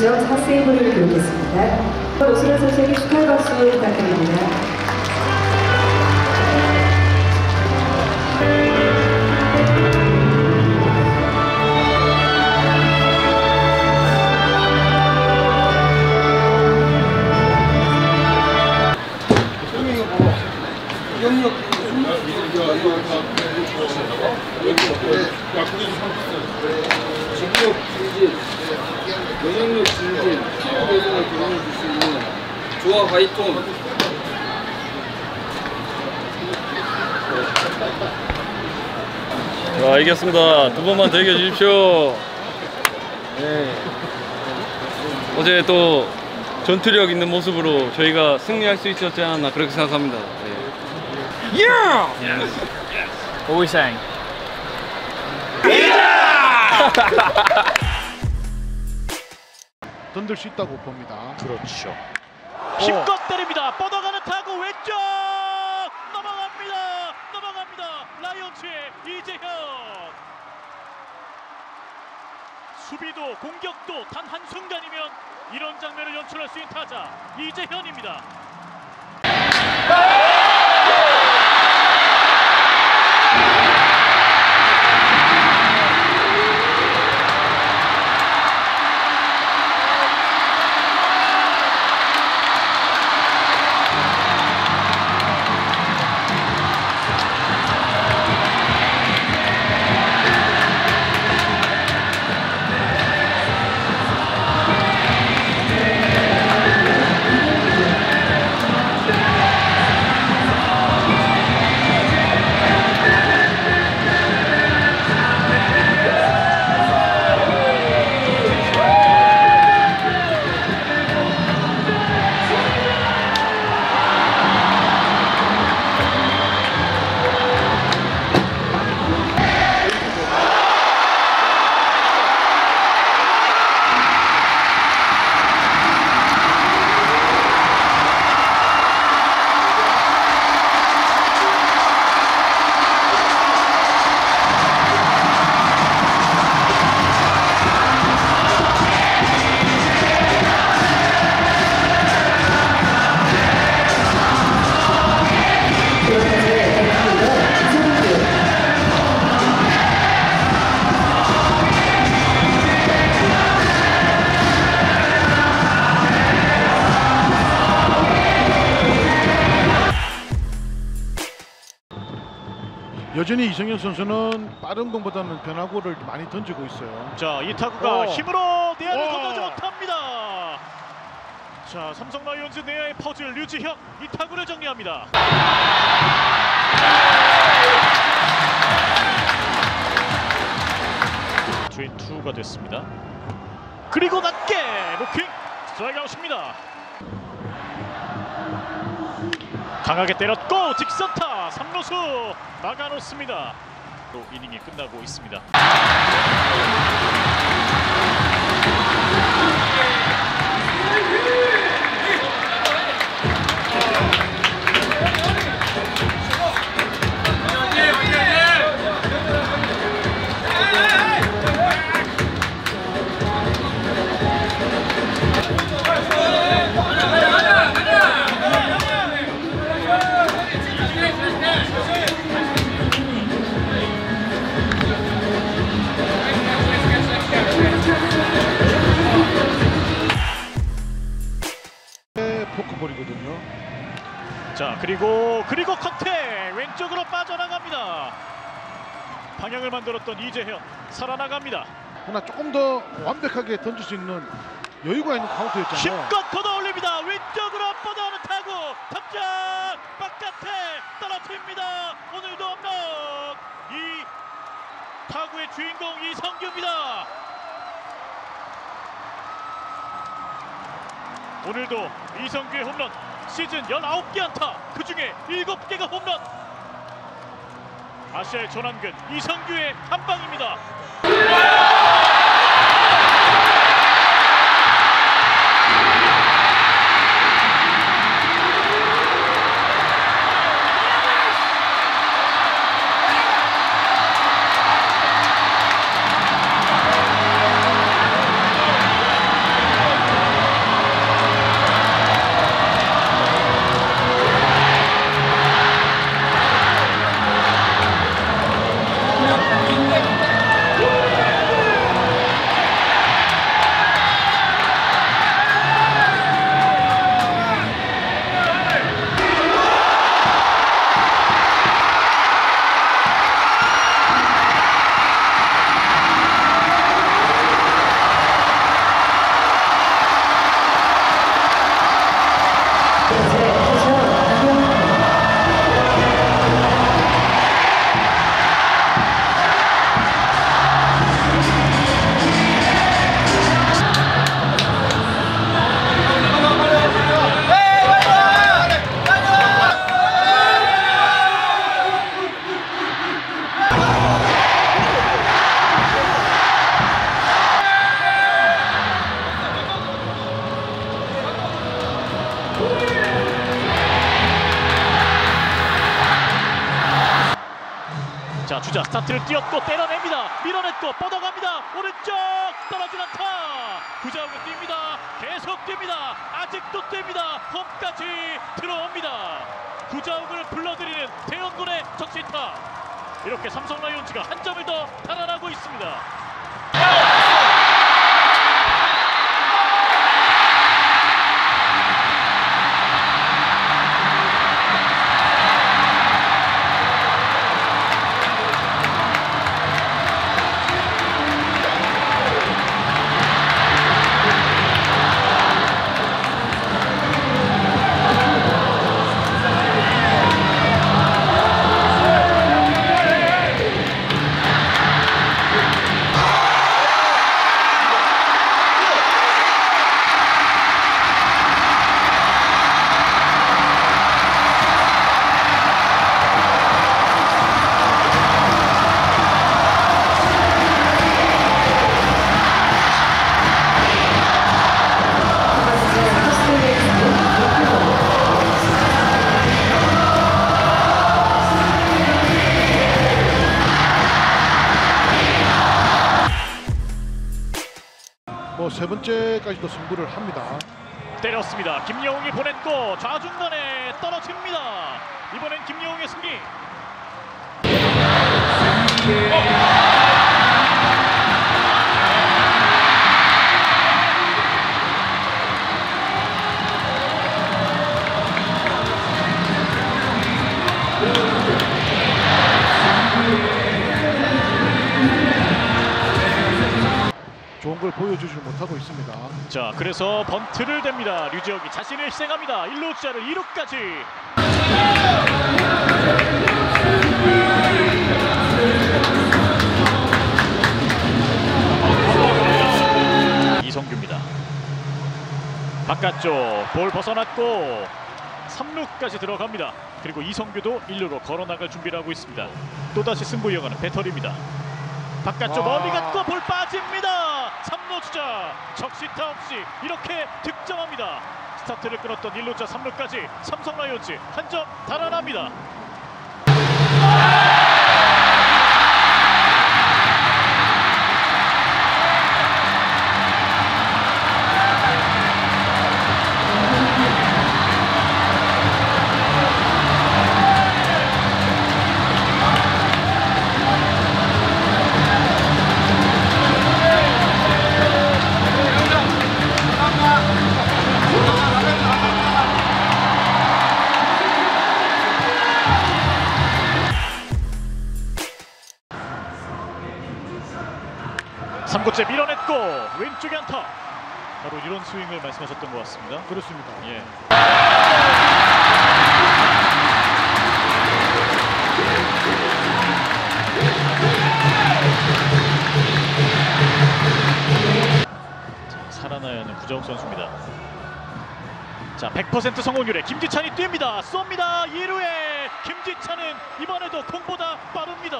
득점 4세이브를 기록했습니다. 오승환 선수에게 축하의 박수 부탁드립니다. 영향력 증진, 피부 개선에 도움을 줄 수 있는 조화 바이톤. 자, 이겼습니다. 두 번만 더 이겨주십시오. 네. 어제 또 전투력 있는 모습으로 저희가 승리할 수 있었지 않았나 그렇게 생각합니다. 네. Yeah! Yes. What are we saying? 던질 수 있다고 봅니다. 그렇죠. 힘껏 때립니다. 뻗어가는 타구 왼쪽 넘어갑니다. 라이온즈의 이재현. 수비도 공격도 단 한순간이면 이런 장면을 연출할 수 있는 타자 이재현입니다. 여전히 이성현 선수는 빠른 공보다는 변화구를 많이 던지고 있어요. 자, 이 타구가 힘으로 내야를 건너지 못합니다. 자, 삼성 라이온즈 내야의 퍼즐 류지혁 이 타구를 정리합니다. 트윈 2가 됐습니다. 그리고 낮게 루킹 스트라이크 아웃입니다. 강하게 때렸고 직선타 3루수 막아놓습니다. 또 이닝이 끝나고 있습니다. 포크볼이거든요. 자, 그리고 컨택 왼쪽으로 빠져나갑니다. 방향을 만들었던 이재현 살아나갑니다. 그러나 조금 더 완벽하게 던질 수 있는 여유가 있는 카운트였잖아요. 힘껏 걷어올립니다. 왼쪽으로 뻗어오는 타구 탑장 바깥에 떨어집니다. 오늘도 홈런. 이 타구의 주인공 이성규입니다. 오늘도 이성규의 홈런 시즌 19개 안타 그중에 7개가 홈런. 아시아의 전환근 이성규의 한방입니다. 자, 주자 스타트를 띄었고 때려냅니다. 밀어냈고 뻗어갑니다. 오른쪽 떨어진 안타. 구자욱은 뜁니다. 계속 뜁니다. 아직도 뜁니다. 홈까지 들어옵니다. 구자욱을 불러들이는 대원군의 적시타. 이렇게 삼성 라이온즈가 한 점을 더 달아나고 있습니다. 세 번째까지도 승부를 합니다. 때렸습니다. 김여웅이 보냈고 좌중간에 떨어집니다. 이번엔 김여웅의 승리. 좋은 걸 보여주지 못하고 있습니다. 자, 그래서 번트를 댑니다. 류지혁이 자신을 희생합니다. 1루 주자를 2루까지. 이성규입니다. 바깥쪽 볼 벗어났고 3루까지 들어갑니다. 그리고 이성규도 1루로 걸어나갈 준비를 하고 있습니다. 또다시 승부 이어가는 배터리입니다. 바깥쪽 멀리 갔고 볼 빠집니다. 3루 주자 적시타 없이 이렇게 득점합니다. 스타트를 끊었던 1루자 3루까지 삼성 라이온즈 한 점 달아납니다. 삼구째 밀어냈고 왼쪽에 안타. 바로 이런 스윙을 말씀하셨던 것 같습니다. 그렇습니다. 예. 자, 살아나야 하는 구자욱 선수입니다. 자, 100% 성공률에 김지찬이 뜁니다. 쏩니다. 2루에 김지찬은 이번에도 공보다 빠릅니다.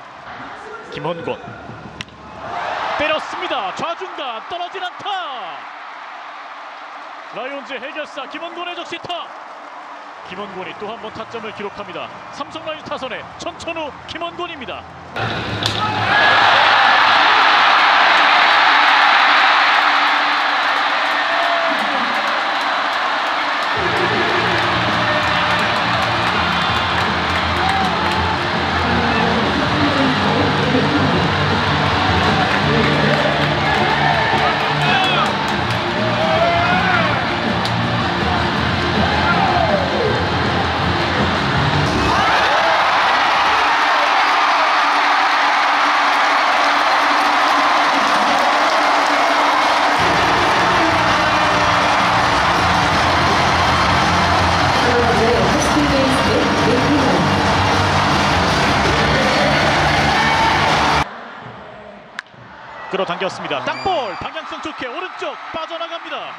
김원곤 때렸습니다. 좌중간 떨어진 안타. 라이온즈 해결사 김원곤의 적시타. 김원곤이 또 한 번 타점을 기록합니다. 삼성 라이온즈 타선의 천천우 김원곤입니다. 끌어당겼습니다. 땅볼 방향성 좋게 오른쪽 빠져나갑니다.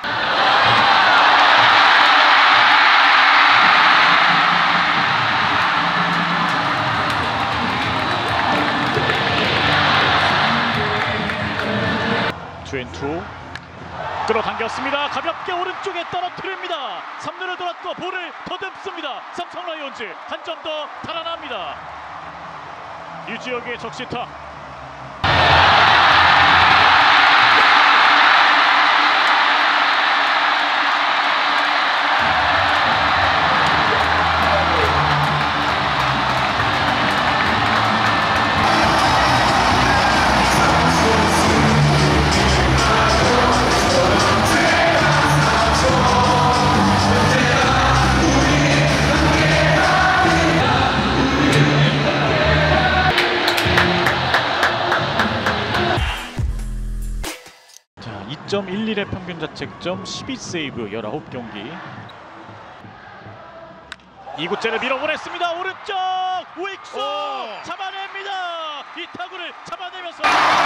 투앤투 끌어당겼습니다. 밀었습니다. 가볍게 오른쪽에 떨어뜨립니다. 3루를 돌았고 볼을 더듬습니다. 삼성 라이온즈 한 점 더 달아납니다. 유지혁의 적시타. 자, 2.11의 평균 자책점, 12세이브 19경기. 2구째를 밀어보냈습니다. 오른쪽 우익수 잡아냅니다. 이 타구를 잡아내면서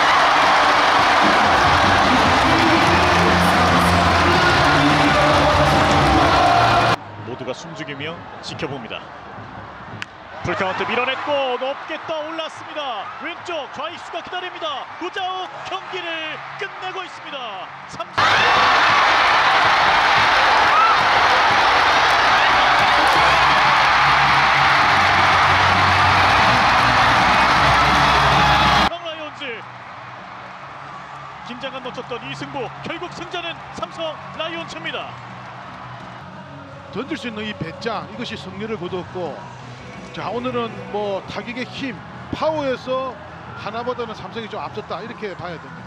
모두가 숨죽이며 지켜봅니다. 풀카운트 밀어냈고 높게 떠올랐습니다. 왼쪽 좌익수가 기다립니다. 구자욱 경기를 끝내고 있습니다. 삼성 라이온즈 긴장감 놓쳤던 이 승부, 결국 승자는 삼성 라이온즈입니다. 던질 수 있는 이 배짱, 이것이 승리를 거두었고, 자, 오늘은 뭐 타격의 힘, 파워에서 하나보다는 삼성이 좀 앞섰다, 이렇게 봐야 됩니다.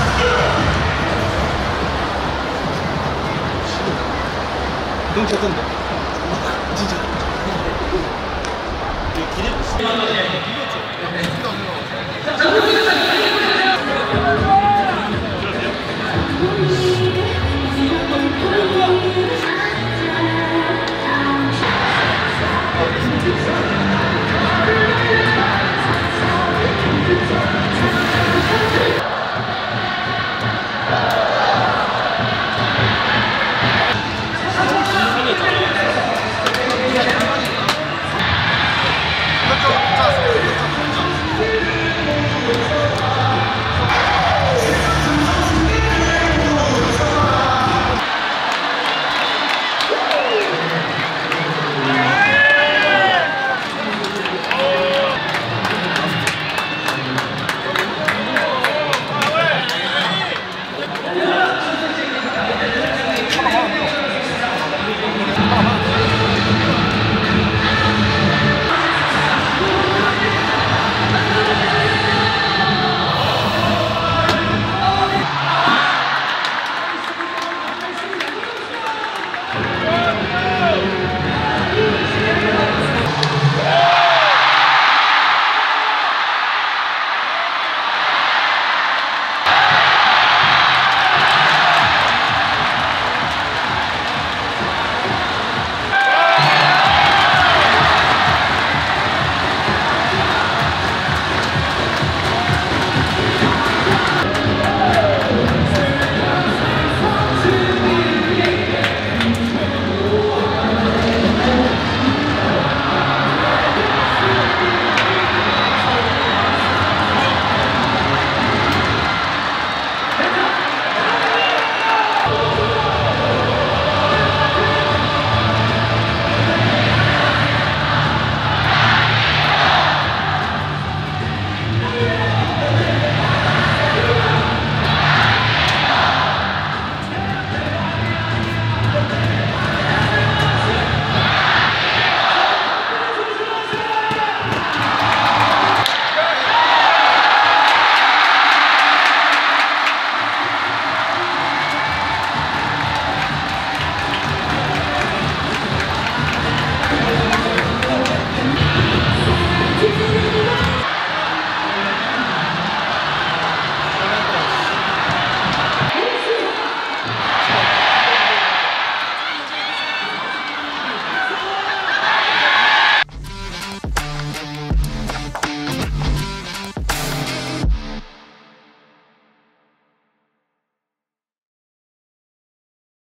너무 좋던데.